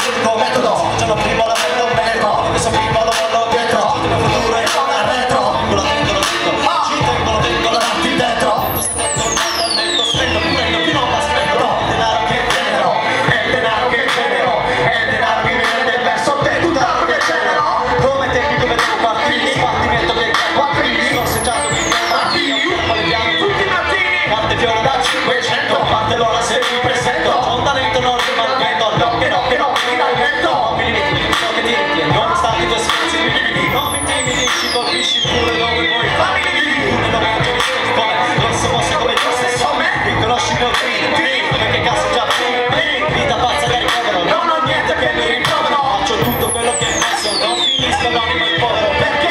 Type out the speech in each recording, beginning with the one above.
l'unico metodo. Se giorno prima la prendo un metro, adesso prima lo vollo dietro. Il mio futuro è non al retro. Lo tengo, ci tengo, lo tengo davanti dentro. Sto tornando al netto, spendo, prendo più non m'aspetto. È il denaro che genero, è il denaro che genero, è il denaro che viene del verso te, tutto l'altro che genero. Come tecnico vedo partiti, sbattimento che quattrini. Sto seggiando mi tutti i mattini, quante fiore da 500, quante l'ora se mi presento, ho un talento non rimanendo, no che mi dai vento, non mi limiti, so che ti ritieni, non stanno i tuoi scherzi, mi limiti, non mi timidi, ci colpisci pure dove vuoi, fammi limiti, tu nello momento mi stai come, non si mosse come tu sei somme, mi conosci il mio film, perché cazzo già vita pazza che ricovero, non ho niente che mi rimprovero, faccio tutto quello che posso, non finisco l'animo in povero, perché?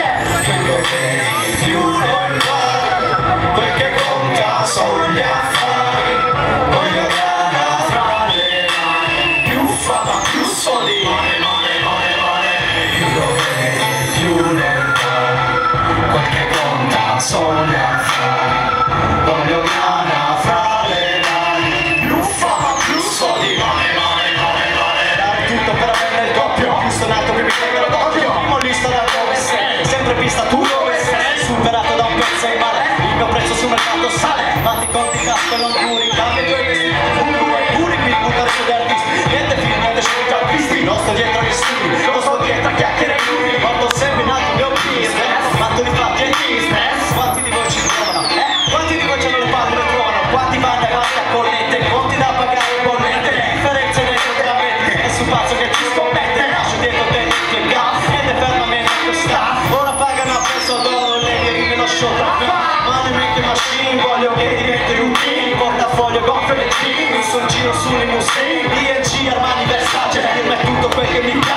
Perché conta solo gli affari, voglio gara fra le mani, più fama, più soldi, più doveri, più lontani, quel che conta solo gli affari, voglio gara fra le mani, più fama, più soldi, dare tutto per averne il doppio, più suonato che mi tengono d'occhio, primo lista da dove sei, sempre pista tu dove sei, superato da un pezzo in mare. Il mio prezzo sul mercato sale, fatti conti casco e non curi, cambia i tuoi vestiti, futuro e puri, qui buttare su di artisti, niente film, niente show già visti, non sto dietro agli studi, non sto dietro a chiacchiere inutili, quando sempre nato il mio business, fatto di fatti e business, quanti di voi ci trovano, quanti di voi c'hanno le palle le trovano, quanti vanno avanti a corrente, conti da pagare bollette, le differenze dentro te la metti, è sul pazzo che ci scommette, lascio dietro te che gas, niente fermamente questa, ora pagano a prezzo d'oro, le viene lo show traffic. Machine, voglio che diventi routine, portafoglio gonfio le jeans, mi son giro su limousine, ING, Armani, Versace, firma è tutto quel che mi piace.